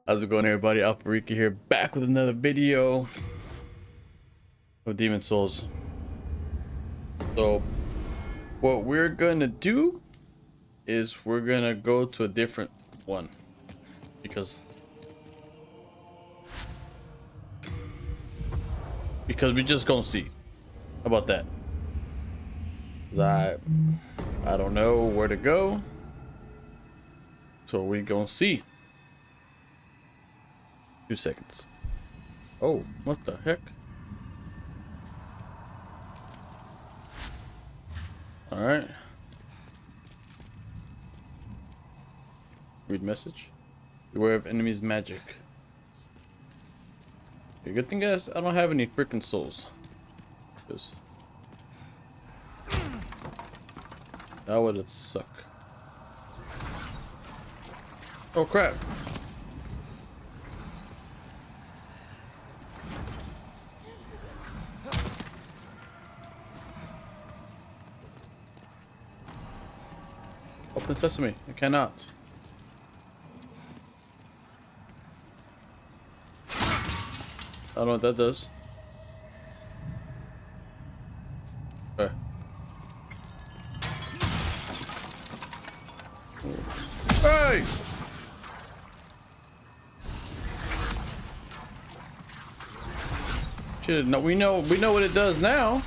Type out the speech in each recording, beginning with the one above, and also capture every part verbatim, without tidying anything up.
How's it going, everybody? Alpharika here, back with another video of Demon Souls. So what we're gonna do is we're gonna go to a different one because because we just gonna see. How about that? 'Cause I I don't know where to go, so we gonna see. Two seconds. Oh, what the heck? All right. Read message. Beware of enemies' magic. Okay, good thing, guys, I don't have any freaking souls. Cause that would suck. Oh crap! Open sesame. I cannot. I don't know what that does. Okay. Hey! Shit, no, we know we know what it does now.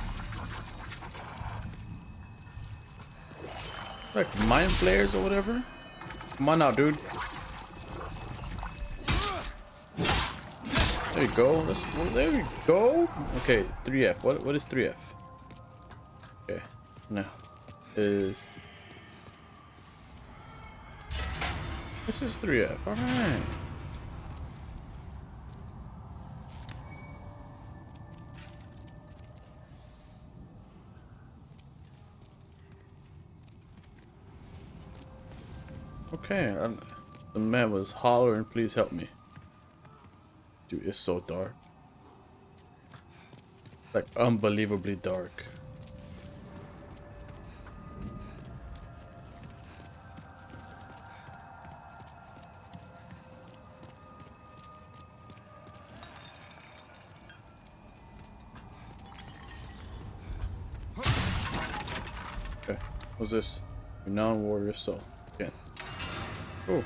Like mind flares or whatever. Come on now, dude. There you go. Let's, well, there we go. Okay, three F. What what is three F? Okay, now is this is three F. All right. Okay, I, the man was hollering, please help me. Dude, it's so dark. Like, unbelievably dark. Okay, what's this? Renowned warrior soul. Okay. Oh.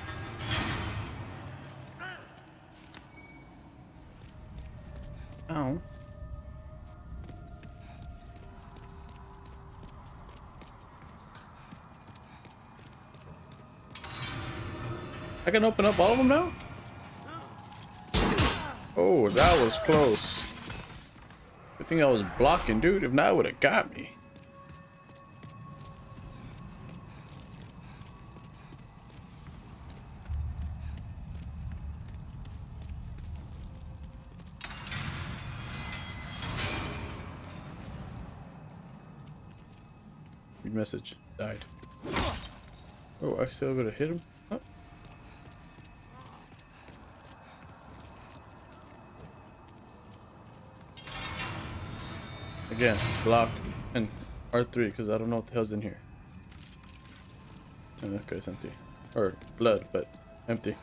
Ow. I can open up all of them now? Oh, that was close. Good thing I was blocking, dude. If not, it would have got me. Message died. Oh, I still gotta hit him. Oh. Again, block and R three because I don't know what the hell's in here. And okay, it's empty. Or blood, but empty.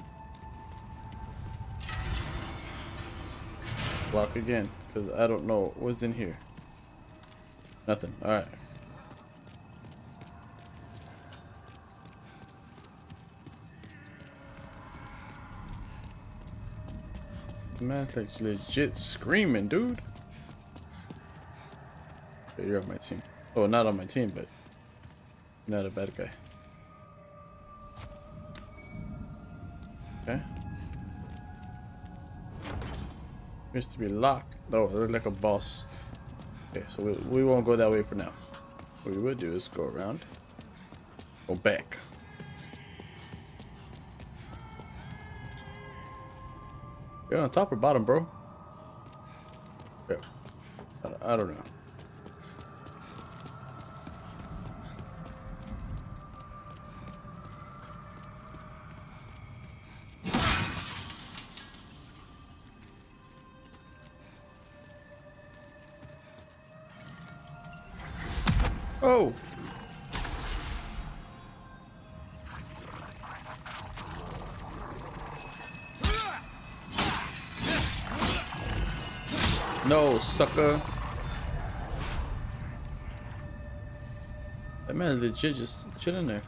Block again because I don't know what's in here. Nothing. All right. Man, like legit screaming, dude. Okay, you're on my team. Oh, not on my team, but not a bad guy. Okay. Appears to be locked. Oh, they're like a boss. Okay, so we, we won't go that way for now. What we would do is go around, go back. You're on top or bottom, bro? Yeah. I, I don't know. Oh! No, sucker. That man legit just chilling there.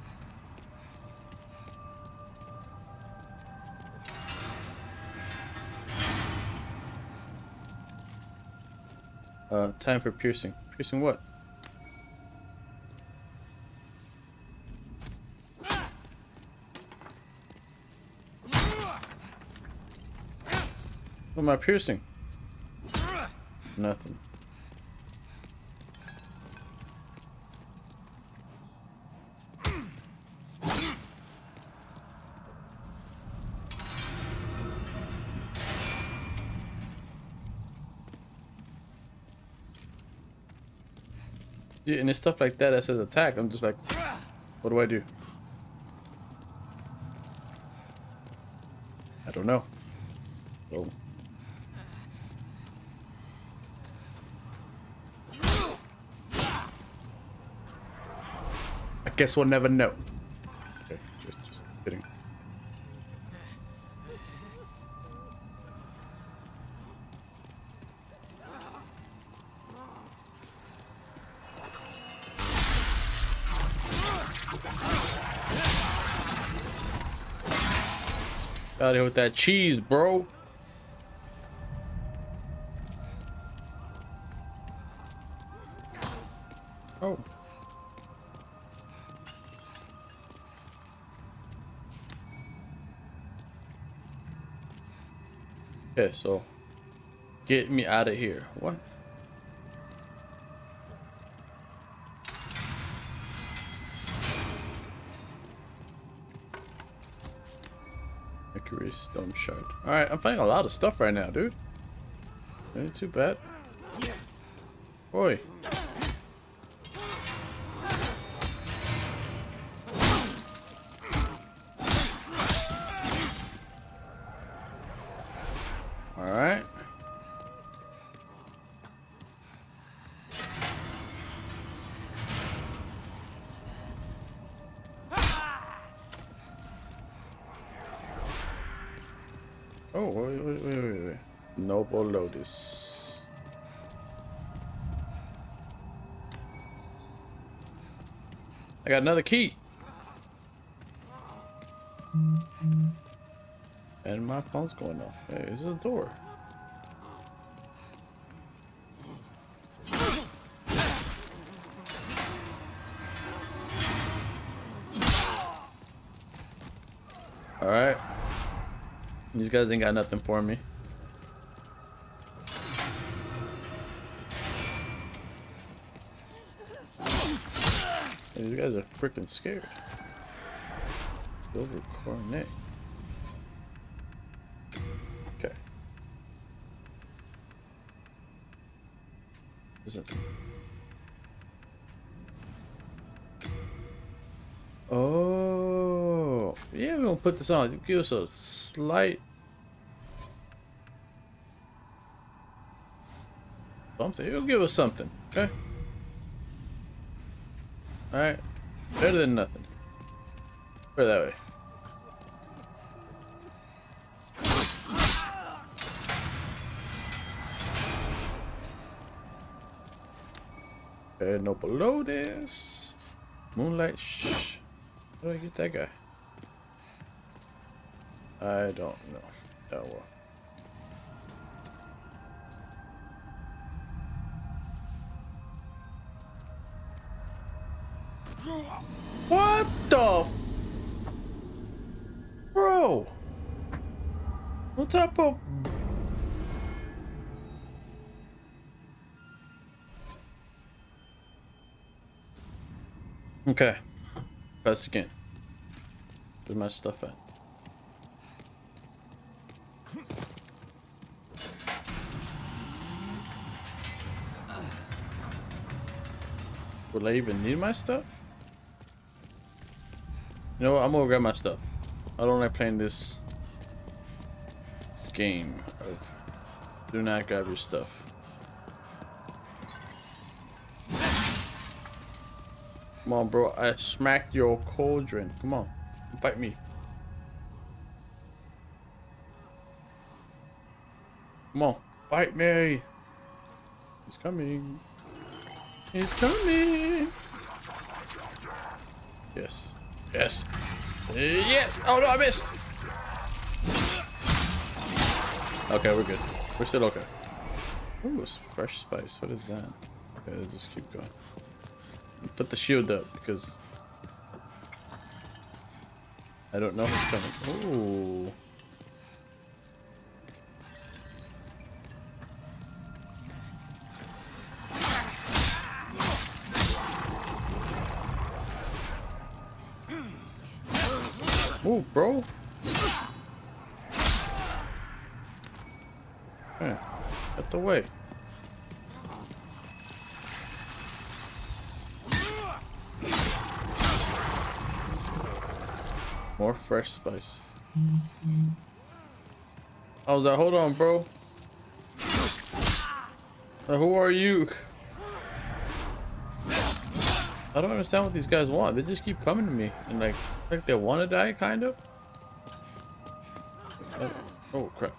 Uh, time for piercing. Piercing what? What am I piercing? Nothing. Yeah, and it's stuff like that that says attack. I'm just like, what do I do? I don't know. So. I guess we'll never know. Okay, just, just kidding. Out here with that cheese, bro. Oh. Okay, so get me out of here. What? Mercury stone shard. All right, I'm finding a lot of stuff right now, dude. Ain't too bad. Boy. All right. Oh, wait, wait, wait, wait, wait. Noble Lotus. I got another key. And my phone's going off. Hey, this is a door. All right. These guys ain't got nothing for me. Hey, these guys are freaking scared. Silver coronet. Okay. Isn't. Oh, yeah, we're gonna put this on. Give us a slight something. It'll give us something. Okay. All right. Better than nothing. Put it that way. Okay, no below this. Moonlight. Shh. How do I get that guy? I don't know. Oh well. What the? Bro. What type of... Okay. Press again. Where's my stuff at? Will I even need my stuff? You know what? I'm gonna grab my stuff. I don't like playing this, this game of do not grab your stuff. Come on, bro. I smacked your cauldron. Come on. Fight me. Come on. Fight me. He's coming. He's coming. Yes. Yes. Yes. Oh no, I missed. Okay, we're good. We're still okay. Ooh, fresh spice. What is that? Okay, let's just keep going. Put the shield up because I don't know who's coming. Ooh. Move, bro. Yeah, get the way. More fresh spice. I was like, hold on, bro. Uh, who are you? I don't understand what these guys want. They just keep coming to me and like, like they want to die, kind of. Oh, oh crap.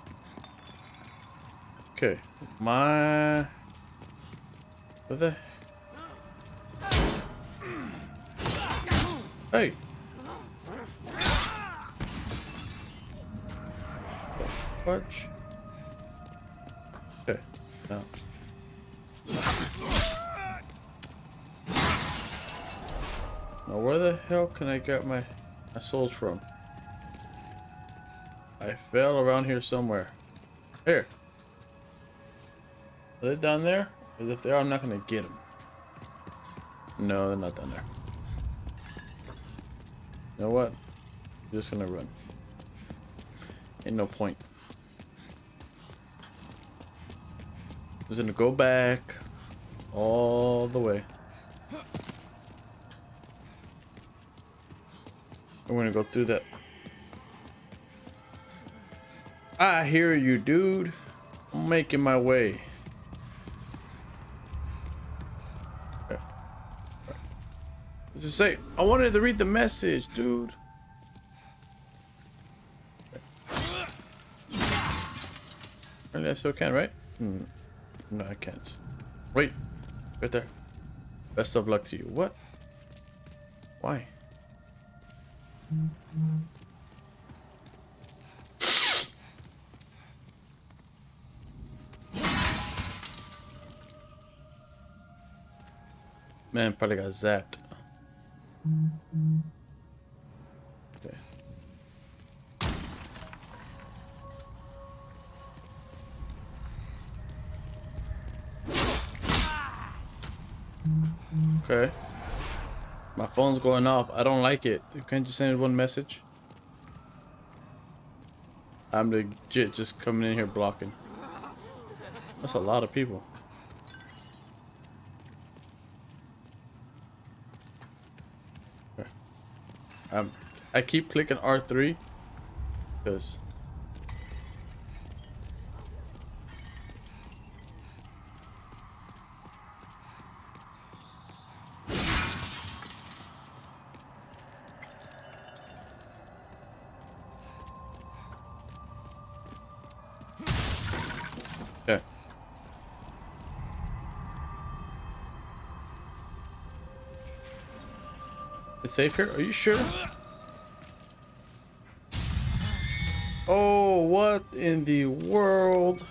Okay, my. What the? Hey. Fudge. Okay. Now. Now where the hell can I get my, my souls from? I fell around here somewhere. Here. Are they down there? Because if they are, I'm not gonna get them. No, they're not down there. You know what? I'm just gonna run. Ain't no point. I'm just gonna go back all the way. I'm gonna go through that. I hear you, dude. I'm making my way. Okay. Right. Let's just say, I wanted to read the message, dude. Apparently I still can, right? Hmm. No, I can't. Wait. Right there. Best of luck to you. What? Why? Man, probably got zapped. Okay. Okay. My phone's going off. I don't like it. You can't just send one message. I'm legit just coming in here blocking. That's a lot of people. Okay. Um, I keep clicking R three because okay. It's safe here? Are you sure? Oh, what in the world?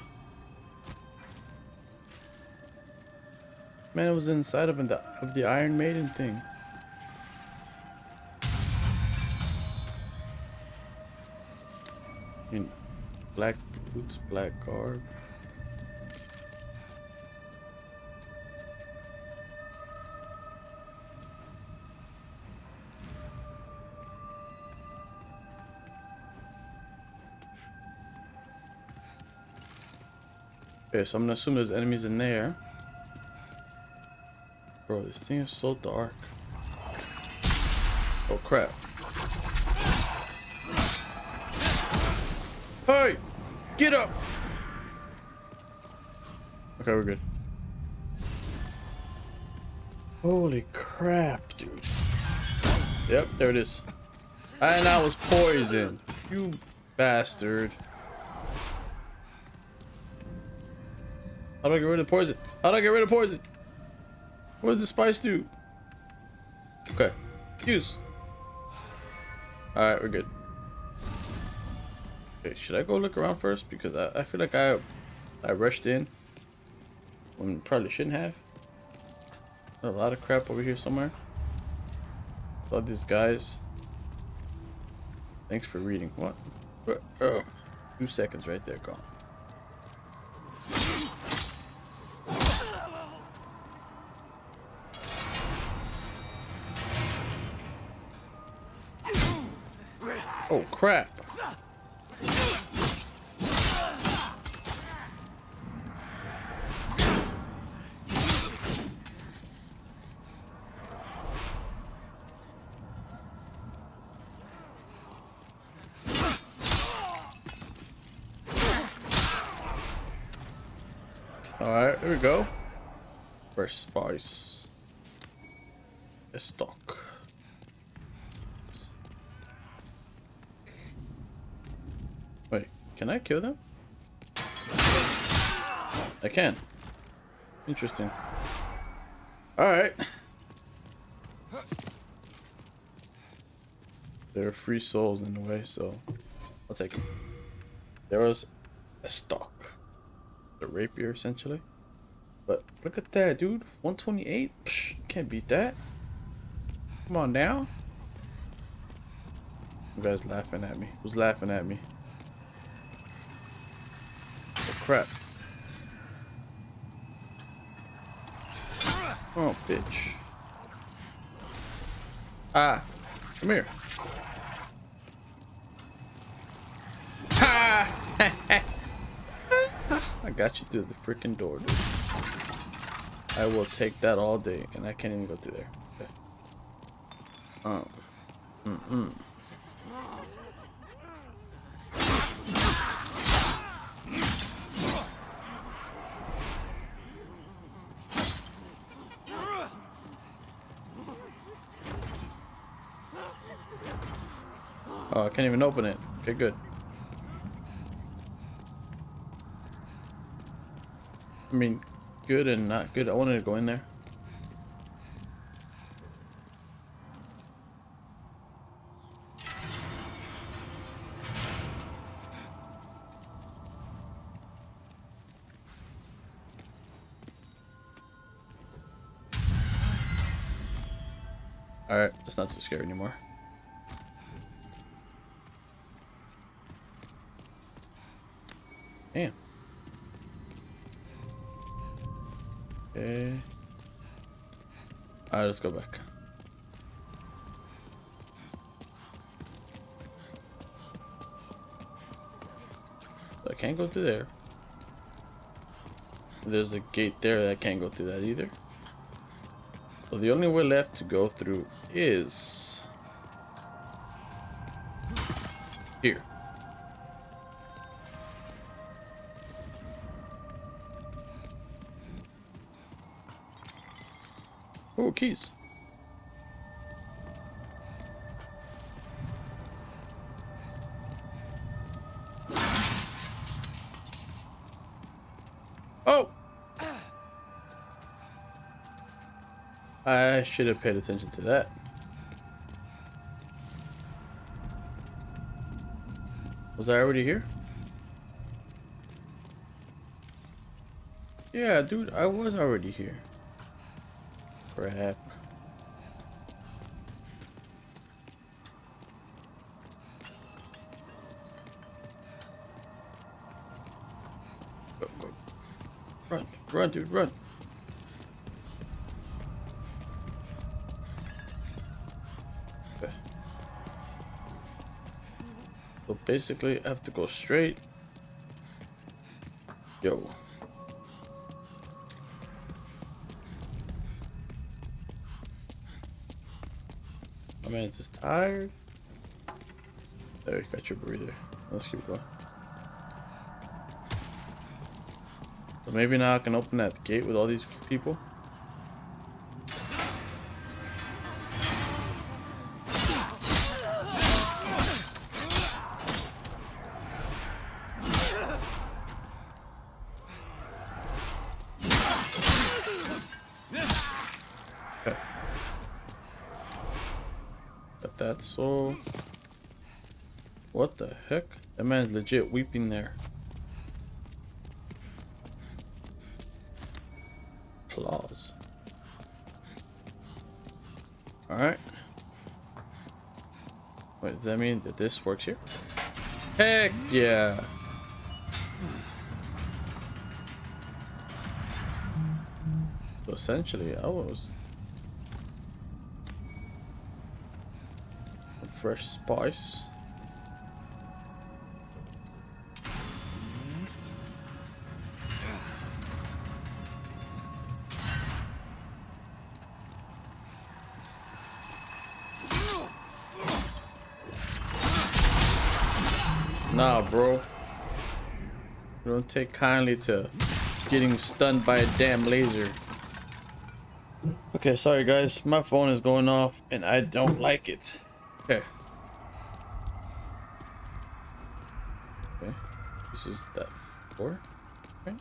Man, it was inside of the of the Iron Maiden thing. In black boots, black garb. Okay, so I'm gonna assume there's enemies in there. Bro, this thing is so dark. Oh crap. Hey! Get up! Okay, we're good. Holy crap, dude. Yep, there it is. And I was poisoned. You bastard. How do I get rid of poison? How do I get rid of poison? What does the spice do? Okay. Use. Alright, we're good. Okay, should I go look around first? Because I, I feel like I I rushed in when probably shouldn't have. A lot of crap over here somewhere. All these guys. Thanks for reading. What? Oh, two seconds right there, gone. Oh crap. Alright, here we go. First spice. A stock. Wait, can I kill them? I can. Interesting. Alright. There are free souls in the way, so I'll take them. There was a stock. A rapier, essentially. But look at that, dude. one twenty-eight? Psh, can't beat that. Come on now. You guys laughing at me. Who's laughing at me? Oh, crap. Oh, bitch. Ah. Come here. Ha! I got you through the freaking door, dude. I will take that all day, and I can't even go through there. Okay. Um. Mm-mm. Oh, I can't even open it. Okay, good. I mean, good and not good. I wanted to go in there. Alright, that's not too scary anymore. Damn. Okay. Alright, let's go back. So I can't go through there. There's a gate there that I can't go through that either. So the only way left to go through is here. Oh, keys. Oh! I should have paid attention to that. Was I already here? Yeah, dude, I was already here. Crap. Go, go. Run, run, dude, run. Okay. So basically, I have to go straight. Yo. My man's just tired. There, you got your breather. Let's keep going. So maybe now I can open that gate with all these people. Got that soul. What the heck? That man's legit weeping there. Claws. Alright. Wait, does that mean that this works here? Heck yeah! So essentially, I was a fresh spice. Nah, bro. Don't take kindly to getting stunned by a damn laser. Okay, sorry guys. My phone is going off and I don't like it. Okay. Okay. This is that floor. Okay.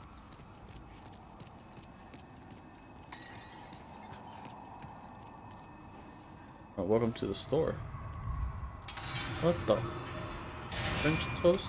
Oh, welcome to the store. What the? French toast?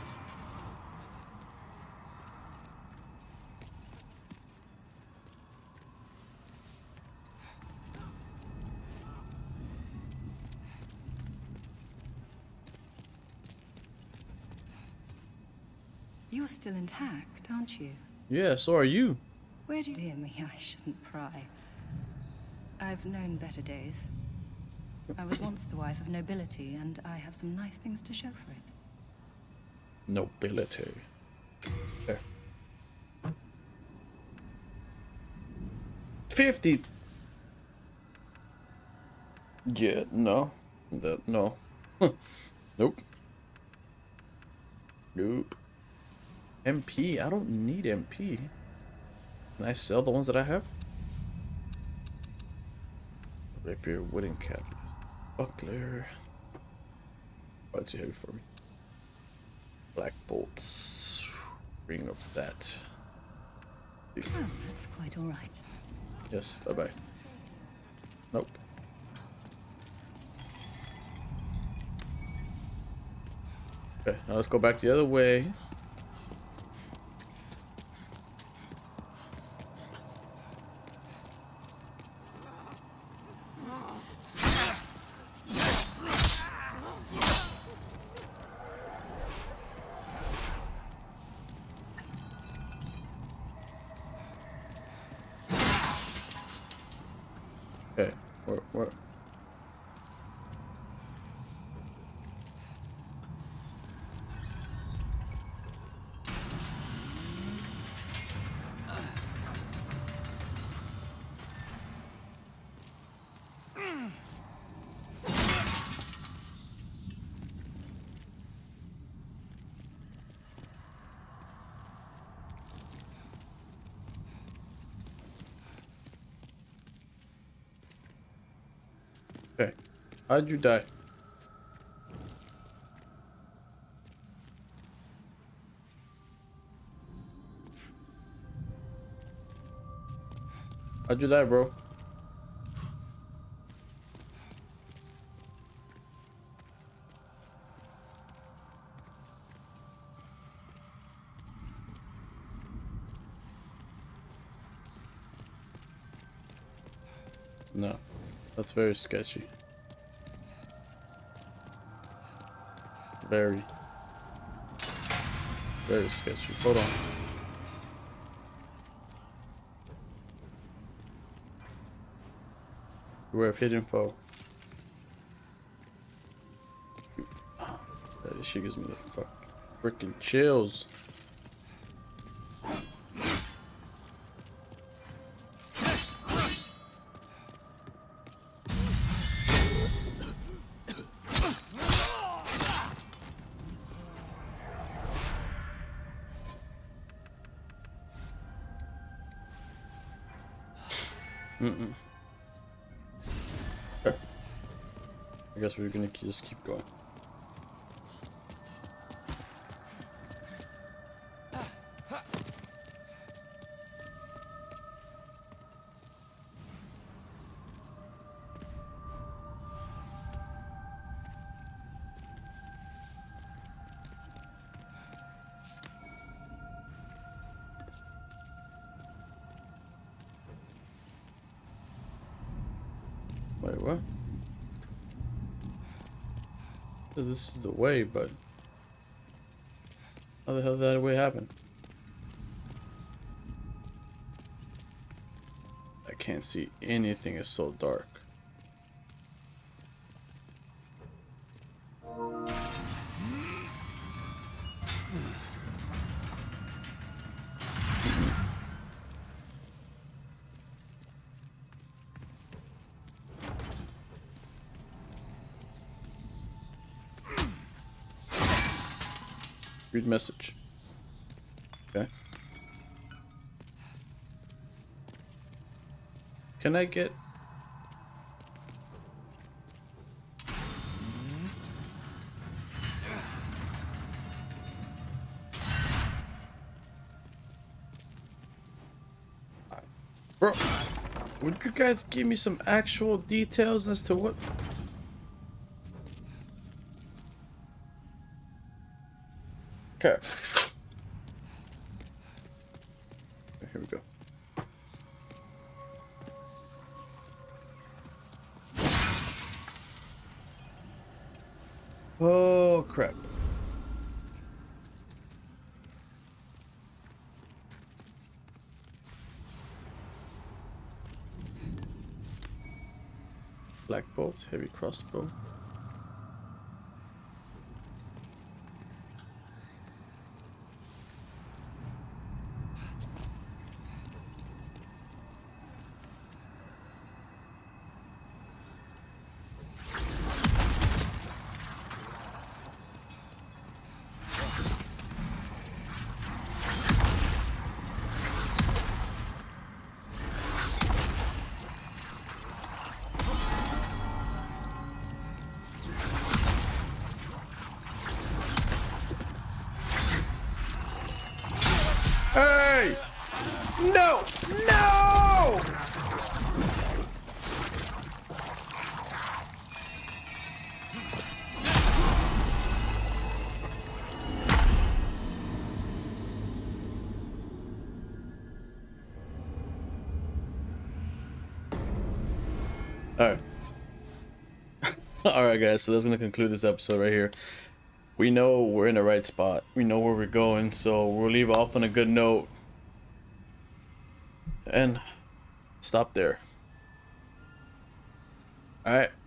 You're still intact, aren't you? Yeah, so are you. Where do you... Dear me, I shouldn't pry. I've known better days. I was once the wife of nobility, and I have some nice things to show for it. Nobility. Okay. fifty. Yeah, no. That, no. Nope. Nope. M P? I don't need M P. Can I sell the ones that I have? Rapier, wooden cap, buckler. Oh, it's too heavy for me. Black bolts. Bring up that. Oh, that's quite all right. Yes, bye bye. Nope. Okay, now let's go back the other way. Okay, where, where? Okay, how'd you die? How'd you die, bro? No, that's very sketchy. Very, very sketchy. Hold on. Beware of hidden foe. That shit gives me the fuck freaking chills. Mm-mm. Okay. I guess we're gonna just keep going. Wait, what? This is the way, but how the hell did that way happen? I can't see anything. It's so dark. Read message. Okay. Can I get... Bro, would you guys give me some actual details as to what... Okay. Here we go. Oh crap. Black bolt, heavy crossbow. Hey! No! No! Alright. Alright guys, so that's gonna conclude this episode right here. We know we're in the right spot. We know where we're going, so we'll leave off on a good note. And stop there. Alright.